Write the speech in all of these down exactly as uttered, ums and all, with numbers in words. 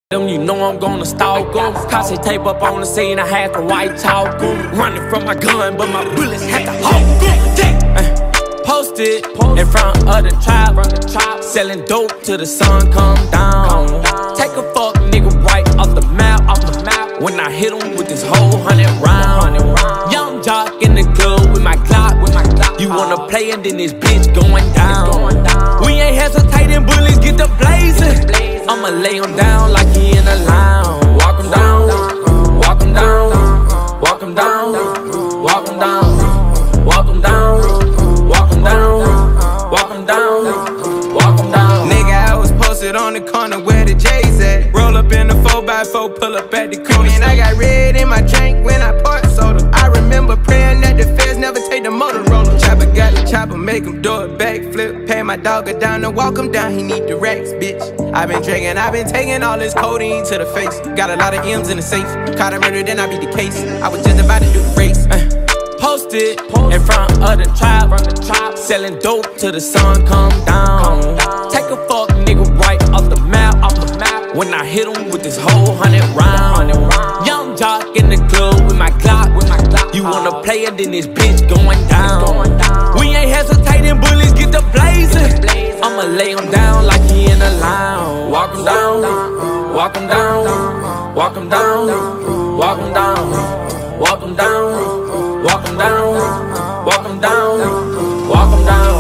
Them, you know I'm gonna stalk em. Cause they tape up on the scene, I had to white talk em. Running from my gun, but my bullets had to hawk em. uh, Posted in front of the tribe, selling dope till the sun come down. Take a fuck nigga right off the map, off the map. When I hit him with this whole hundred round. Young jock in the club with my Glock, with my Glock. You wanna play and then this bitch going down. We ain't hesitating, bullets get the blazing. I'ma lay him down like he in a lounge. Walk him down, walk him down, walk him down, walk him down, walk him down, walk him down, walk him down, walk him down. Nigga, I was posted on the corner where the J's at. Roll up in the four by four, pull up at the corner. And I got red in my drink when I poured soda. I remember praying that the feds never take the Motorola. Chopper got the chopper, make him do a backflip. Pay my dog a down to walk him down, he need the racks, bitch. I been drinking, I been taking all this codeine to the face. Got a lot of M's in the safe. Caught a murder, then I beat the case. I was just about to do the race. uh, Posted in front of the tribe, selling dope till the sun come down. Take a fuck nigga right off the map, off the map. When I hit him with this whole hundred round. Young jock in the club with my Glock, with my Glock. You wanna play it, then this bitch going down. We ain't hesitating, bullets get the blazing. I'ma lay him down like he in a lounge. Walk him down, walk him down, walk him down, walk him down, walk him down, walk him down, walk him down, walk him down.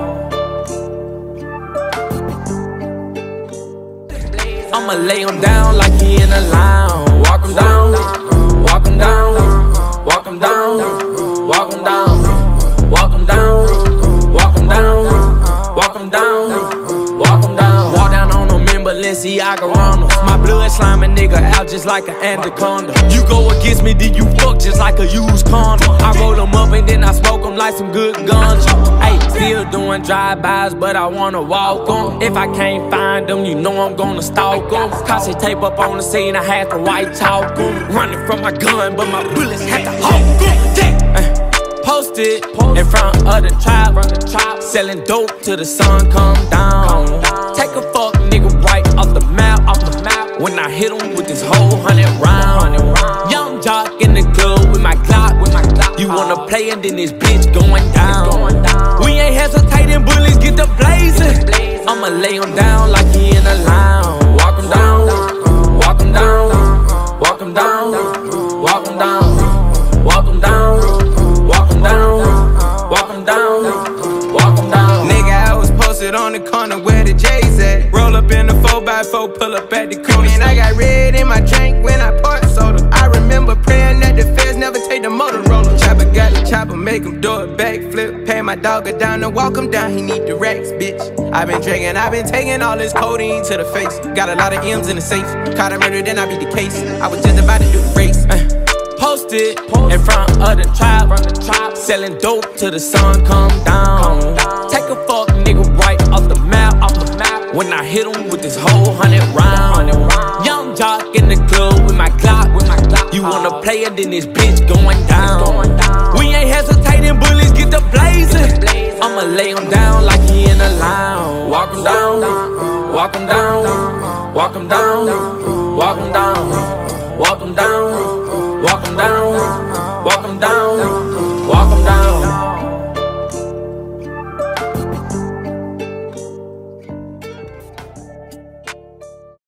I'ma lay him down like he in a lounge. Walk him down, walk him down, walk him down, walk him down, walk him down, walk him down, walk him down, walk him down. Walk down on them in Balenciaga Ronalds. My blood slime a nigga out just like an anaconda. You go against me, then you fuck just like a used condom. I roll them up and then I smoke them like some good guns. Hey, still doing drive-bys, but I wanna walk them. If I can't find them, you know I'm gonna stalk them. Cause they tape up on the scene, I had to white talk them. Running from my gun, but my bullets had to hawk them. uh, Posted in front of the tribe, selling dope till the sun come down. Take a fuck nigga right off the map, off the map. When I hit him with this whole hundred round. Young jock in the club with my Glock, with my Glock. You wanna play and then this bitch going down. We ain't hesitating, bullets get the blazing. I'ma lay him down like he in a lounge. Walk him down, walk him down, walk him down, walk him down, walk him down, walk him down, walk him down, walk him down. Nigga, I was posted on the corner where the J's at. Roll up in the four by four, pull up at the corner. And I got red in my drink when I poured soda. I remember praying that the feds never take the Motorola. Chopper got the chopper, make him do a backflip. Pay my dog a down to walk him down, he need the racks, bitch. I been drinking, I been taking all this codeine to the face. Got a lot of M's in the safe. Caught a murder, then I beat the case. I was just about to do the race. uh, Posted in front of the tribe, selling dope till the sun come down. Take a fuck nigga right off the map, off the map. When I hit him with this whole hundred round. Young jock in the club with my Glock, with my Glock. You wanna play it, then this bitch going down. We ain't hesitating, bullets get the blazing. I'ma lay him down like he in a lounge. Walk him down, walk him down, walk him down, walk him down, walk him down, walk him down, walk him down, walk him down.